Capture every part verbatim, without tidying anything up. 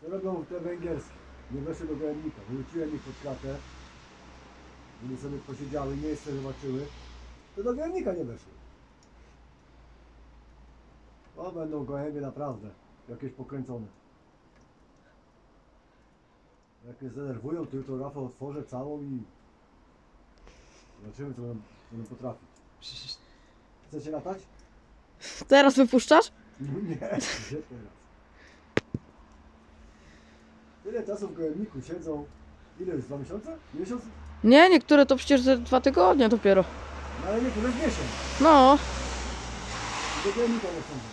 To robią te węgierskie. Nie weszły do gołębnika. Wróciłem ich pod klatę, żeby sobie posiedziały, miejsce zobaczyły. To do gołębnika nie weszły. O, będą gołębie naprawdę. Jakieś pokręcone. Jak mnie zdenerwują, to jutro Rafał otworzę całą i zobaczymy, co będą, co będą potrafić. Chcecie latać? Teraz wypuszczasz? No nie, gdzie teraz? Tyle czasu w gołębniku siedzą. Ile już? Dwa miesiące? Miesiąc? Nie, niektóre to przecież ze dwa tygodnie dopiero. No ale niektóre z miesiąc. No, I do gołębnika nie są.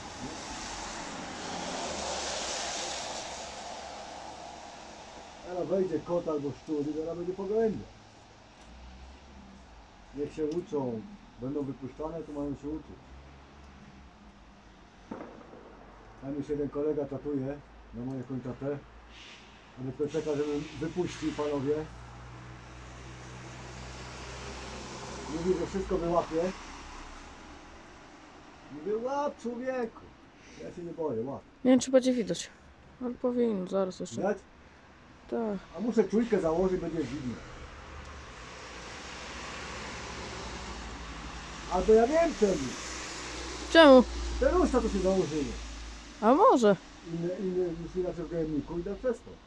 Teraz wejdzie kot albo szczur i zaraz będzie po gołębie. Niech się uczą. Będą wypuszczane, to mają się uczyć. Tam już jeden kolega czatuje na moje kończate. Ale tylko czeka, żebym wypuścił, panowie. Mówi, że wszystko wyłapie. Mówię, łap człowieku. Ja się nie boję, łap. nie wiem czy będzie widać. Ale powinno, zaraz jeszcze. Widać? Tak. A muszę czujkę założyć, będzie widno. Albo ja wiem czemu. Czemu? Te lustrza to się założyły. A może? Inne, inne niż inaczej w gołębniku, idę przez to.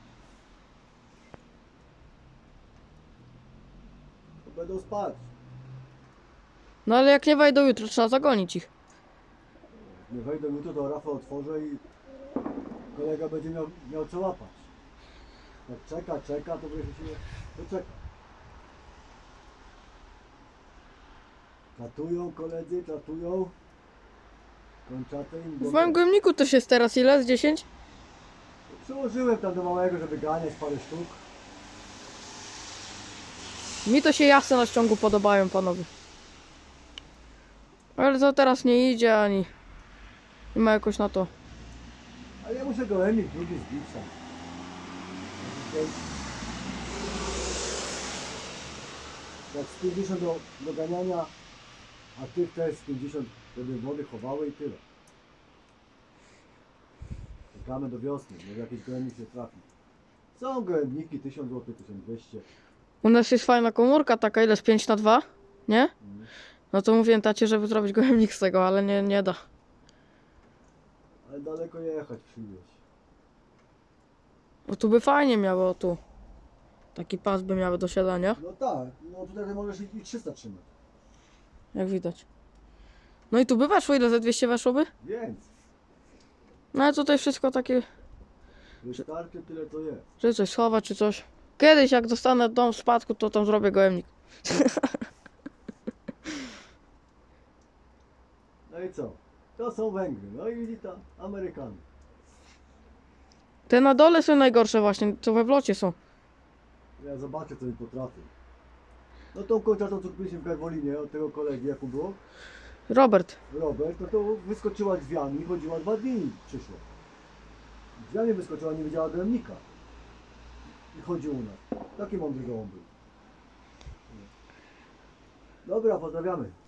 To będą spać. No ale jak nie wejdą jutro, trzeba zagonić ich. Nie wejdę jutro, to Rafał otworzę i kolega będzie miał, miał co łapać. Jak czeka, czeka, to wiesz, się to czeka. Czatują koledzy, czatują. Kończaty im W moim gołębniku też jest teraz ile? Z dziesięć? Przyłożyłem tam do małego, żeby ganiać parę sztuk. Mi to się jasne na ściągu podobają, panowie. Ale to teraz nie idzie ani nie ma jakoś na to. Ale ja muszę gołębnik drugi zbić tam. Jak z pięćdziesiąt do, do ganiania, a tych też z pięćdziesiąt, żeby wody chowały i tyle. Czekamy do wiosny, może jakiś gołębnik się trafi. Są gołębniki, tysiąc złotych, tysiąc dwieście. U nas jest fajna komórka taka, ile z pięć na dwa, nie? Mm. No to mówiłem tacie, żeby zrobić gołębnik z tego, ale nie, nie da. Ale daleko jechać przywieźć. Bo tu by fajnie miało tu. Taki pas by miały do siadania, No tak, no tutaj możesz i i trzysta trzymać. jak widać. No i tu by weszło, ile ze dwieście weszłoby? Więc, No ale tutaj wszystko takie, wystarczy tyle to jest. że coś schować czy coś. Kiedyś jak dostanę dom w spadku, to tam zrobię gołębnik. No i co? To są Węgry, no i widzi to Amerykanie. Te na dole są najgorsze właśnie, co we wlocie są. Ja zobaczę, co mi potrafię. No tą kończatą, co kupiliśmy w Garwolinie od tego kolegi, jak było, Robert. Robert, no to wyskoczyła drzwiami, chodziła dwa dni, przyszła. Drzwiami wyskoczyła, nie widziała gołębnika. I chodził u nas. Taki mądry gołąb był. Dobra, pozdrawiamy.